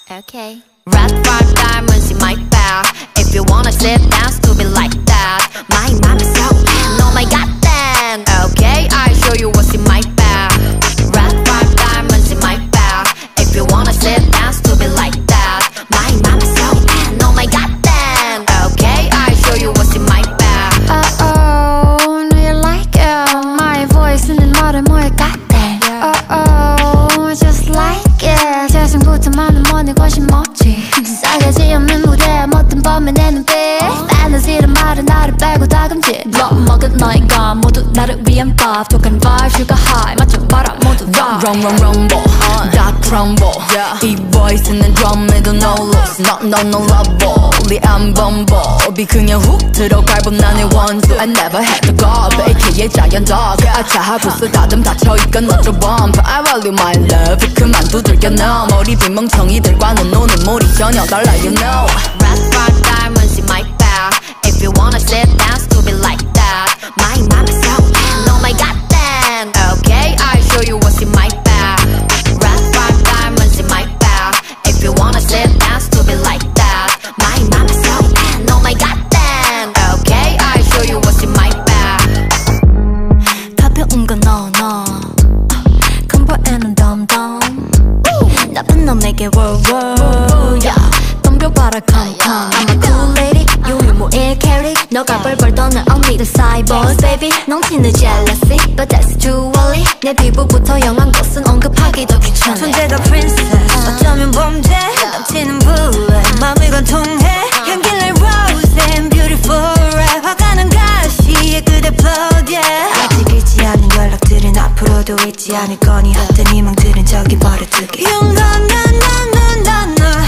Okay. Red 5 diamonds in my bag. If you wanna sit down, stupid like that. My mom is so bad. Oh my god, then. Okay, I'll show you what's in my bag. Red 5 diamonds in my bag. If you wanna sit down, stupid like that. My mom is so bad. Oh my god, then. Okay, I'll show you what's in my bag. Oh, do you like it? My voice 있는 말을 뭐에 같대. Oh, just like it. 재생부터 많은 money 훨씬 멋지. 싸가지 없는 무대에 멋든 범의 내 눈빛. Fantasy란 말은 나를 빼고 다 금지. Blood 먹은 너희가 모두 나를 위한 밥. 독한 vibe, sugar high 맞춰봐라 모두 rock. rumble, 다 crumble. 이 voice는 drum에도 no loss. no love. 안 범벅이 그냥 훅 들어갈 법 나의 원수. I never had to go, AKA giant dog. 아차하고서 다듬 닫혀있건 너저 bump. I value my love. 그만 두들겨 너 머리 빈 멍청이들과는 노는 물이 전혀 달라 you know. Red 5 diamonds in my bag. If you wanna sit down, stupid like that. My mom is so bad. Oh my god, then. Okay, I'll show you what's in my bag. Red 5 diamonds in my bag. If you wanna sit down, stupid like that. My mom is so bad. Oh my god, then. Okay, I'll show you what's in my bag. 가벼운 건 너. 컴포에는 덤덤. 나쁜 넌 내게 world. 덤벼봐라 come. I'm a cool lady. 유일무이의 캐리. 너가 벌벌 떠는 언니들 cyborg baby. 넘치는 jealousy, but that's too early. 내 피부부터 영한 것은 언급하기도 귀찮아. 존재가 princess, 어쩌면 범죄. 넘치는 bullet, 마음이 관통해. 향기를 rose and beautiful red. 화가는 가시에 그대 blood, yeah. 아직 잊지 않은 연락들은 앞으로도 잊지 않을 거니. 헛된 희망들은 저기 버려두기. 용감한 넌